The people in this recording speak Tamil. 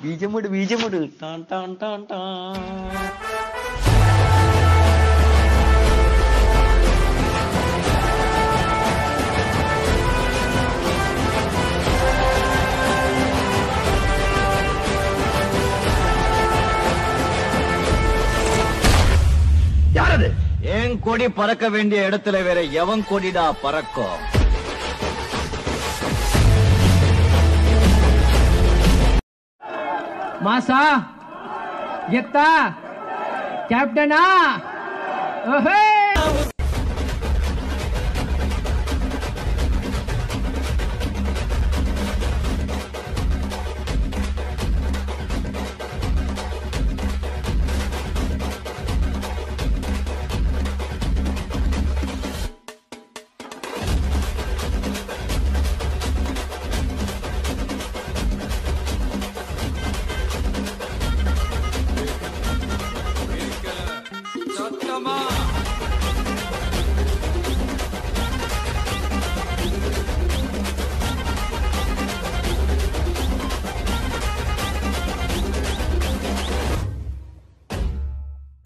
பீஜமுடு பீஜமுடு டான் டான் டான் டான். யாரது? என் கொடி பறக்க வேண்டிய இடத்துல வேற எவன் கொடிடா பறக்கும்? மாசா கெத்தா கேப்டனா ஓஹே சத்தமா